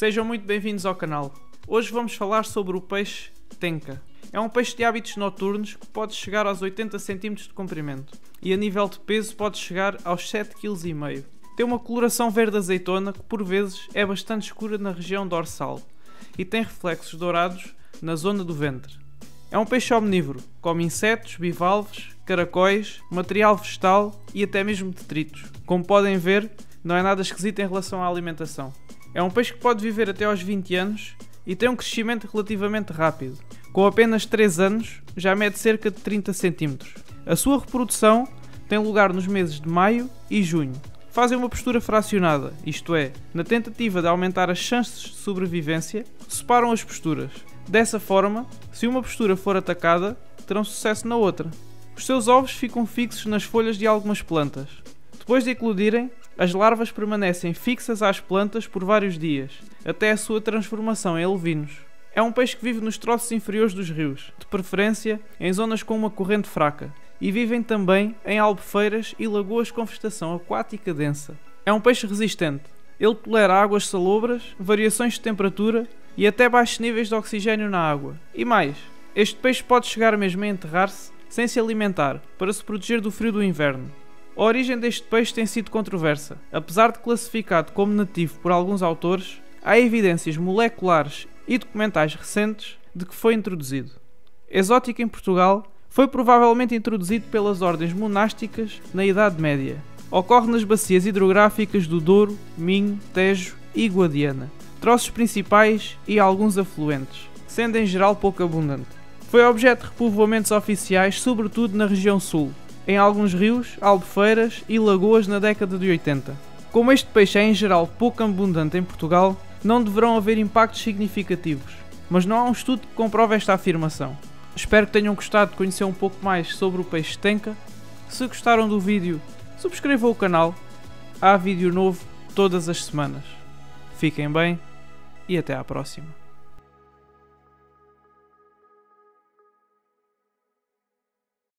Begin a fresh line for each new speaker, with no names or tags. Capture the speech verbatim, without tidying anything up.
Sejam muito bem-vindos ao canal. Hoje vamos falar sobre o peixe tenca. É um peixe de hábitos noturnos que pode chegar aos oitenta centímetros de comprimento e a nível de peso pode chegar aos sete vírgula cinco quilos. Tem uma coloração verde azeitona que por vezes é bastante escura na região dorsal e tem reflexos dourados na zona do ventre. É um peixe omnívoro, come insetos, bivalves, caracóis, material vegetal e até mesmo detritos. Como podem ver, não é nada esquisito em relação à alimentação. É um peixe que pode viver até aos vinte anos e tem um crescimento relativamente rápido. Com apenas três anos, já mede cerca de trinta centímetros. A sua reprodução tem lugar nos meses de maio e junho. Fazem uma postura fracionada, isto é, na tentativa de aumentar as chances de sobrevivência, separam as posturas. Dessa forma, se uma postura for atacada, terão sucesso na outra. Os seus ovos ficam fixos nas folhas de algumas plantas. Depois de eclodirem, as larvas permanecem fixas às plantas por vários dias, até a sua transformação em levinos. É um peixe que vive nos troços inferiores dos rios, de preferência em zonas com uma corrente fraca, e vivem também em albufeiras e lagoas com vegetação aquática densa. É um peixe resistente. Ele tolera águas salobras, variações de temperatura e até baixos níveis de oxigênio na água. E mais, este peixe pode chegar mesmo a enterrar-se sem se alimentar, para se proteger do frio do inverno. A origem deste peixe tem sido controversa. Apesar de classificado como nativo por alguns autores, há evidências moleculares e documentais recentes de que foi introduzido. Exótico em Portugal, foi provavelmente introduzido pelas ordens monásticas na Idade Média. Ocorre nas bacias hidrográficas do Douro, Minho, Tejo e Guadiana, troços principais e alguns afluentes, sendo em geral pouco abundante. Foi objeto de repovoamentos oficiais, sobretudo na região sul, em alguns rios, albufeiras e lagoas na década de oitenta. Como este peixe é em geral pouco abundante em Portugal, não deverão haver impactos significativos, mas não há um estudo que comprove esta afirmação. Espero que tenham gostado de conhecer um pouco mais sobre o peixe tenca. Se gostaram do vídeo, subscrevam o canal. Há vídeo novo todas as semanas. Fiquem bem e até à próxima.